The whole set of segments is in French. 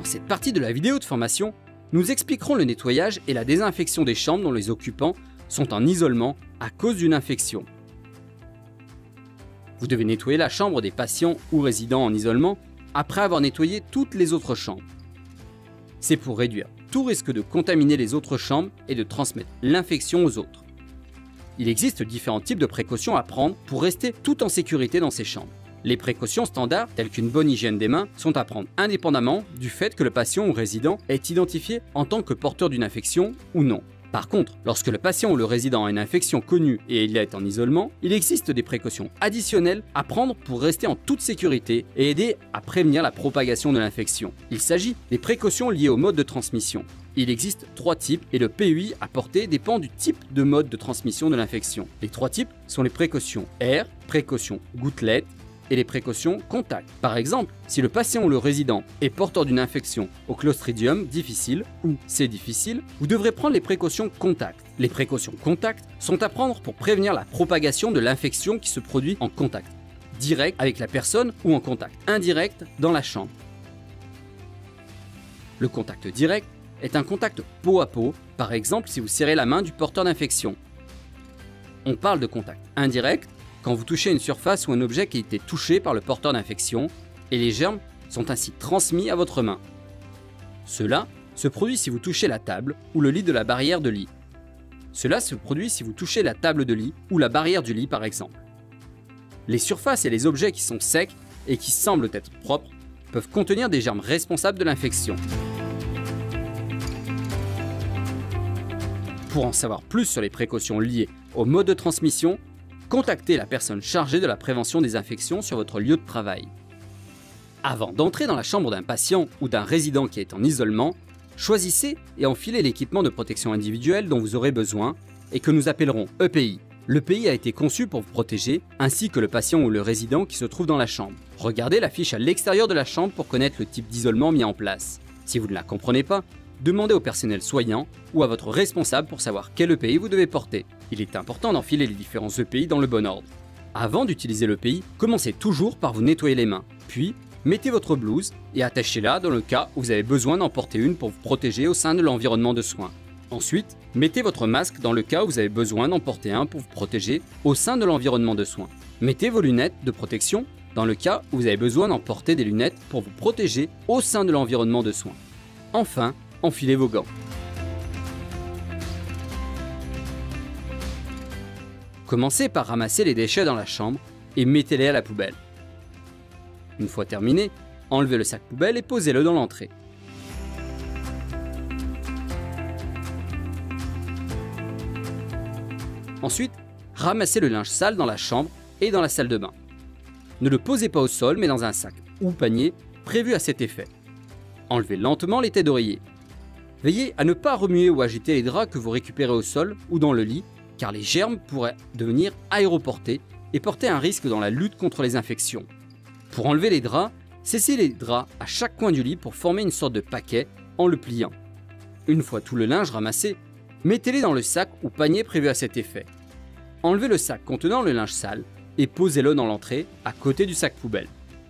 cette partie de la vidéo de formation, nous expliquerons le nettoyage et la désinfection des chambres dont les occupants sont en isolement à cause d'une infection. Vous devez nettoyer la chambre des patients ou résidents en isolement après avoir nettoyé toutes les autres chambres. C'est pour réduire tout risque de contaminer les autres chambres et de transmettre l'infection aux autres. Il existe différents types de précautions à prendre pour rester tout en sécurité dans ces chambres. Les précautions standards, telles qu'une bonne hygiène des mains, sont à prendre indépendamment du fait que le patient ou résident est identifié en tant que porteur d'une infection ou non. Par contre, lorsque le patient ou le résident a une infection connue et il est en isolement, il existe des précautions additionnelles à prendre pour rester en toute sécurité et aider à prévenir la propagation de l'infection. Il s'agit des précautions liées au mode de transmission. Il existe 3 types et le PUI à porter dépend du type de mode de transmission de l'infection. Les 3 types sont les précautions air, précautions gouttelettes et les précautions contact. Par exemple, si le patient ou le résident est porteur d'une infection au Clostridium difficile ou C difficile, vous devrez prendre les précautions contact. Les précautions contact sont à prendre pour prévenir la propagation de l'infection qui se produit en contact direct avec la personne ou en contact indirect dans la chambre. Le contact direct est un contact peau à peau, par exemple si vous serrez la main du porteur d'infection. On parle de contact indirect quand vous touchez une surface ou un objet qui a été touché par le porteur d'infection et les germes sont ainsi transmis à votre main. Cela se produit si vous touchez la table ou le lit de la barrière de lit. Cela se produit si vous touchez la table de lit ou la barrière du lit par exemple. Les surfaces et les objets qui sont secs et qui semblent être propres peuvent contenir des germes responsables de l'infection. Pour en savoir plus sur les précautions liées au mode de transmission, contactez la personne chargée de la prévention des infections sur votre lieu de travail. Avant d'entrer dans la chambre d'un patient ou d'un résident qui est en isolement, choisissez et enfilez l'équipement de protection individuelle dont vous aurez besoin et que nous appellerons EPI. L'EPI a été conçu pour vous protéger, ainsi que le patient ou le résident qui se trouve dans la chambre. Regardez la fiche à l'extérieur de la chambre pour connaître le type d'isolement mis en place. Si vous ne la comprenez pas, demandez au personnel soignant ou à votre responsable pour savoir quel EPI vous devez porter. Il est important d'enfiler les différents EPI dans le bon ordre. Avant d'utiliser l'EPI, commencez toujours par vous nettoyer les mains, puis mettez votre blouse et attachez-la dans le cas où vous avez besoin d'en porter une pour vous protéger au sein de l'environnement de soins. Ensuite, mettez votre masque dans le cas où vous avez besoin d'en porter un pour vous protéger au sein de l'environnement de soins. Mettez vos lunettes de protection dans le cas où vous avez besoin d'en porter des lunettes pour vous protéger au sein de l'environnement de soins. Enfin, enfilez vos gants. Commencez par ramasser les déchets dans la chambre et mettez-les à la poubelle. Une fois terminé, enlevez le sac poubelle et posez-le dans l'entrée. Ensuite, ramassez le linge sale dans la chambre et dans la salle de bain. Ne le posez pas au sol mais dans un sac ou panier prévu à cet effet. Enlevez lentement les têtes d'oreiller. Veillez à ne pas remuer ou agiter les draps que vous récupérez au sol ou dans le lit, car les germes pourraient devenir aéroportés et porter un risque dans la lutte contre les infections. Pour enlever les draps, cessez les draps à chaque coin du lit pour former une sorte de paquet en le pliant. Une fois tout le linge ramassé, mettez-les dans le sac ou panier prévu à cet effet. Enlevez le sac contenant le linge sale et posez-le dans l'entrée à côté du sac poubelle.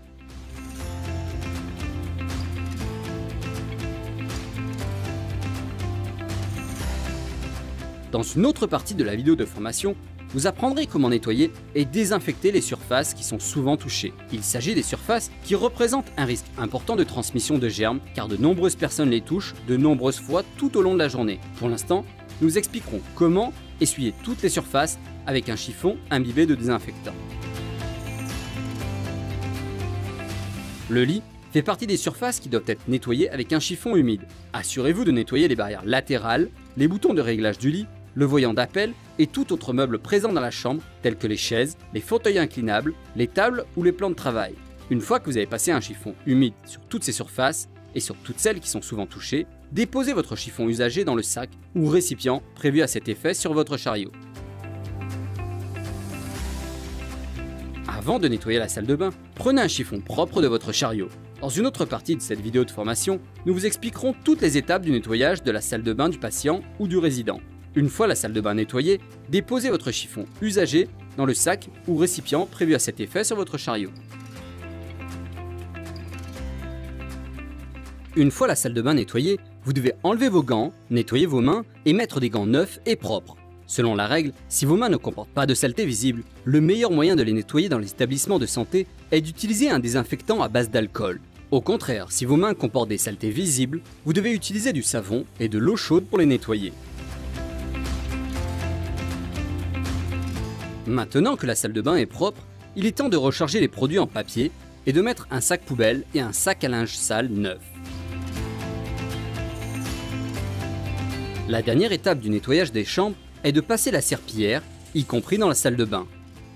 Dans une autre partie de la vidéo de formation, vous apprendrez comment nettoyer et désinfecter les surfaces qui sont souvent touchées. Il s'agit des surfaces qui représentent un risque important de transmission de germes car de nombreuses personnes les touchent de nombreuses fois tout au long de la journée. Pour l'instant, nous expliquerons comment essuyer toutes les surfaces avec un chiffon imbibé de désinfectant. Le lit fait partie des surfaces qui doivent être nettoyées avec un chiffon humide. Assurez-vous de nettoyer les barrières latérales, les boutons de réglage du lit, le voyant d'appel et tout autre meuble présent dans la chambre, tels que les chaises, les fauteuils inclinables, les tables ou les plans de travail. Une fois que vous avez passé un chiffon humide sur toutes ces surfaces et sur toutes celles qui sont souvent touchées, déposez votre chiffon usagé dans le sac ou récipient prévu à cet effet sur votre chariot. Avant de nettoyer la salle de bain, prenez un chiffon propre de votre chariot. Dans une autre partie de cette vidéo de formation, nous vous expliquerons toutes les étapes du nettoyage de la salle de bain du patient ou du résident. Une fois la salle de bain nettoyée, déposez votre chiffon usagé dans le sac ou récipient prévu à cet effet sur votre chariot. Une fois la salle de bain nettoyée, vous devez enlever vos gants, nettoyer vos mains et mettre des gants neufs et propres. Selon la règle, si vos mains ne comportent pas de saleté visible, le meilleur moyen de les nettoyer dans les établissements de santé est d'utiliser un désinfectant à base d'alcool. Au contraire, si vos mains comportent des saletés visibles, vous devez utiliser du savon et de l'eau chaude pour les nettoyer. Maintenant que la salle de bain est propre, il est temps de recharger les produits en papier et de mettre un sac poubelle et un sac à linge sale neuf. La dernière étape du nettoyage des chambres est de passer la serpillière, y compris dans la salle de bain.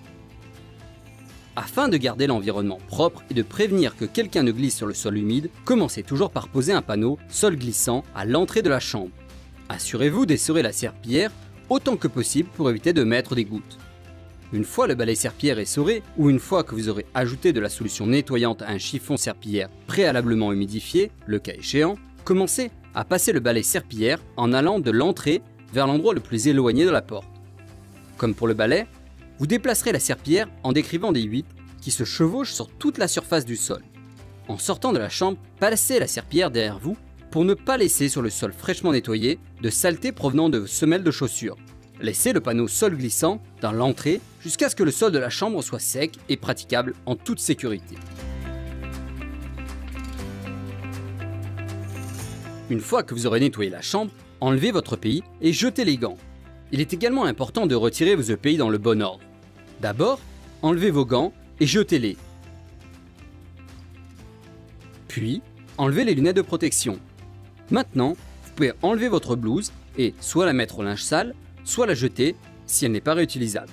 Afin de garder l'environnement propre et de prévenir que quelqu'un ne glisse sur le sol humide, commencez toujours par poser un panneau « sol glissant » à l'entrée de la chambre. Assurez-vous d'essorer la serpillière autant que possible pour éviter de mettre des gouttes. Une fois le balai serpillière essoré, ou une fois que vous aurez ajouté de la solution nettoyante à un chiffon serpillière préalablement humidifié, le cas échéant, commencez à passer le balai serpillière en allant de l'entrée vers l'endroit le plus éloigné de la porte. Comme pour le balai, vous déplacerez la serpillière en décrivant des huîtres qui se chevauchent sur toute la surface du sol. En sortant de la chambre, placez la serpillière derrière vous pour ne pas laisser sur le sol fraîchement nettoyé de saleté provenant de vos semelles de chaussures. Laissez le panneau sol glissant dans l'entrée jusqu'à ce que le sol de la chambre soit sec et praticable en toute sécurité. Une fois que vous aurez nettoyé la chambre, enlevez votre EPI et jetez les gants. Il est également important de retirer vos EPI dans le bon ordre. D'abord, enlevez vos gants et jetez-les. Puis, enlevez les lunettes de protection. Maintenant, vous pouvez enlever votre blouse et soit la mettre au linge sale, soit la jeter si elle n'est pas réutilisable.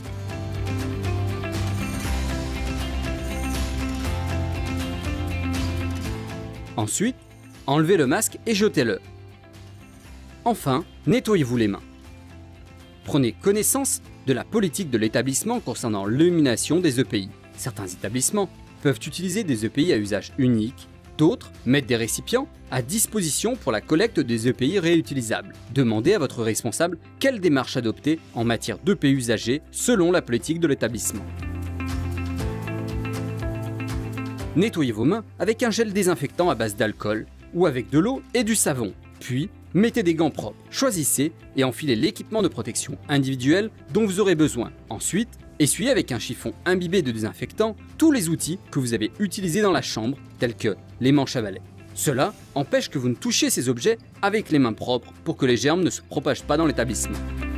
Ensuite, enlevez le masque et jetez-le. Enfin, nettoyez-vous les mains. Prenez connaissance de la politique de l'établissement concernant l'élimination des EPI. Certains établissements peuvent utiliser des EPI à usage unique, d'autres mettent des récipients à disposition pour la collecte des EPI réutilisables. Demandez à votre responsable quelle démarche adopter en matière d'EPI usagés selon la politique de l'établissement. Nettoyez vos mains avec un gel désinfectant à base d'alcool ou avec de l'eau et du savon. Puis, mettez des gants propres, choisissez et enfilez l'équipement de protection individuel dont vous aurez besoin. Ensuite, essuyez avec un chiffon imbibé de désinfectant tous les outils que vous avez utilisés dans la chambre, tels que les manches à balai. Cela empêche que vous ne touchiez ces objets avec les mains propres pour que les germes ne se propagent pas dans l'établissement.